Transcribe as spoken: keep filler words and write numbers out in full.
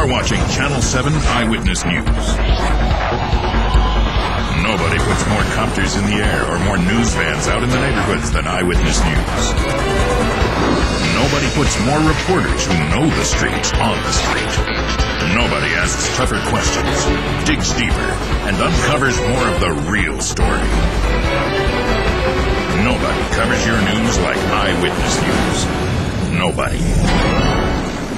You're watching Channel seven Eyewitness News. Nobody puts more copters in the air or more news vans out in the neighborhoods than Eyewitness News. Nobody puts more reporters who know the streets on the street. Nobody asks tougher questions, digs deeper, and uncovers more of the real story. Nobody covers your news like Eyewitness News. Nobody.